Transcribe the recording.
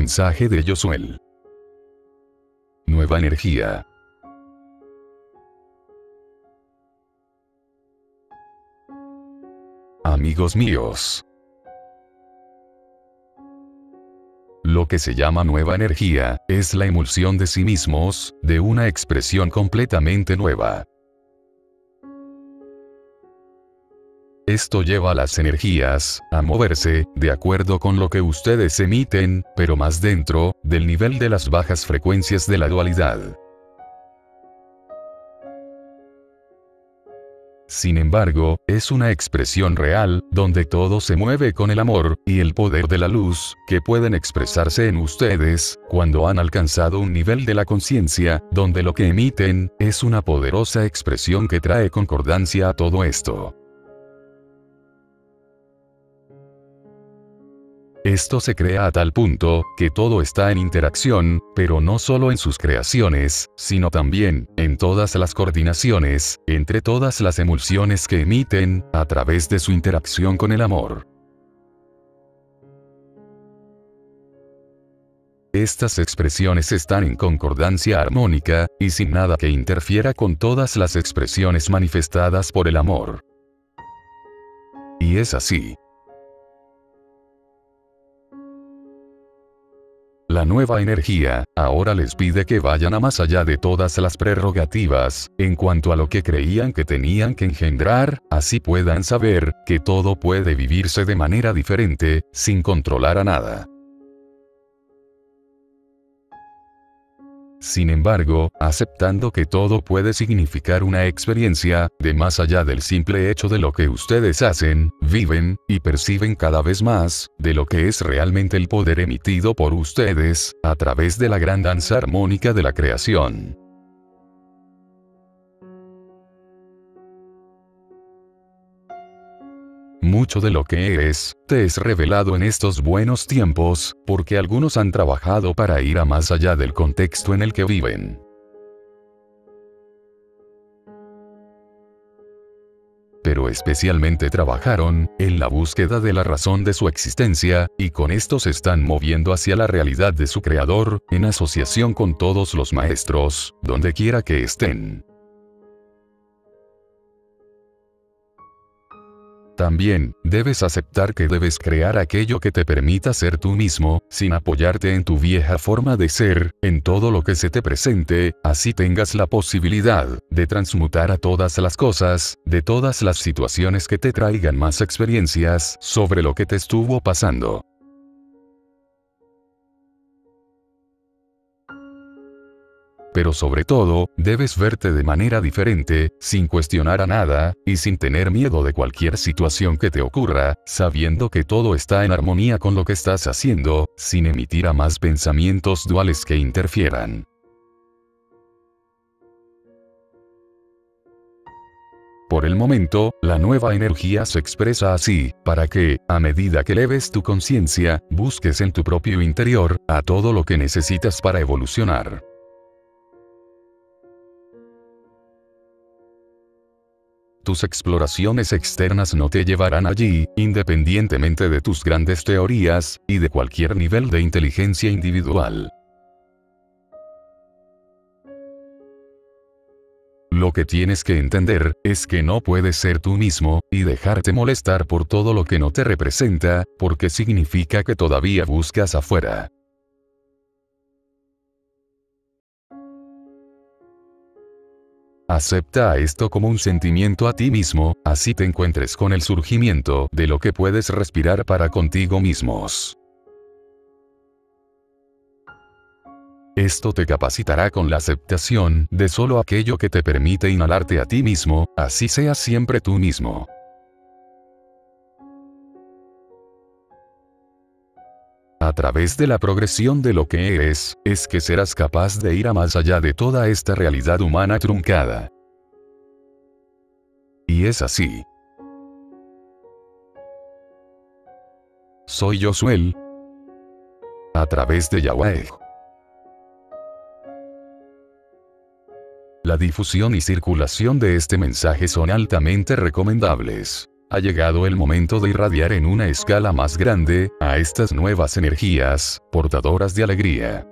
Mensaje de Yosuel. Nueva energía. Amigos míos, lo que se llama nueva energía, es la emulsión de sí mismos, de una expresión completamente nueva. Esto lleva a las energías a moverse, de acuerdo con lo que ustedes emiten, pero más dentro del nivel de las bajas frecuencias de la dualidad. Sin embargo, es una expresión real, donde todo se mueve con el amor y el poder de la luz, que pueden expresarse en ustedes, cuando han alcanzado un nivel de la conciencia, donde lo que emiten, es una poderosa expresión que trae concordancia a todo esto. Esto se crea a tal punto, que todo está en interacción, pero no solo en sus creaciones, sino también, en todas las coordinaciones, entre todas las emulsiones que emiten, a través de su interacción con el amor. Estas expresiones están en concordancia armónica, y sin nada que interfiera con todas las expresiones manifestadas por el amor. Y es así. La nueva energía, ahora les pide que vayan a más allá de todas las prerrogativas, en cuanto a lo que creían que tenían que engendrar, así puedan saber, que todo puede vivirse de manera diferente, sin controlar a nada. Sin embargo, aceptando que todo puede significar una experiencia, de más allá del simple hecho de lo que ustedes hacen, viven, y perciben cada vez más, de lo que es realmente el poder emitido por ustedes, a través de la gran danza armónica de la creación. Mucho de lo que eres, te es revelado en estos buenos tiempos, porque algunos han trabajado para ir a más allá del contexto en el que viven. Pero especialmente trabajaron en la búsqueda de la razón de su existencia, y con esto se están moviendo hacia la realidad de su Creador, en asociación con todos los maestros, donde quiera que estén. También, debes aceptar que debes crear aquello que te permita ser tú mismo, sin apoyarte en tu vieja forma de ser, en todo lo que se te presente, así tengas la posibilidad de transmutar a todas las cosas, de todas las situaciones que te traigan más experiencias sobre lo que te estuvo pasando. Pero sobre todo, debes verte de manera diferente, sin cuestionar a nada, y sin tener miedo de cualquier situación que te ocurra, sabiendo que todo está en armonía con lo que estás haciendo, sin emitir a más pensamientos duales que interfieran. Por el momento, la nueva energía se expresa así, para que, a medida que eleves tu conciencia, busques en tu propio interior, a todo lo que necesitas para evolucionar. Tus exploraciones externas no te llevarán allí, independientemente de tus grandes teorías, y de cualquier nivel de inteligencia individual. Lo que tienes que entender, es que no puedes ser tú mismo, y dejarte molestar por todo lo que no te representa, porque significa que todavía buscas afuera. Acepta esto como un sentimiento a ti mismo, así te encuentres con el surgimiento de lo que puedes respirar para contigo mismos. Esto te capacitará con la aceptación de solo aquello que te permite inhalarte a ti mismo, así seas siempre tú mismo. A través de la progresión de lo que eres, es que serás capaz de ir a más allá de toda esta realidad humana truncada. Y es así. Soy Yosuel, a través de Yahweh. La difusión y circulación de este mensaje son altamente recomendables. Ha llegado el momento de irradiar en una escala más grande, a estas nuevas energías, portadoras de alegría.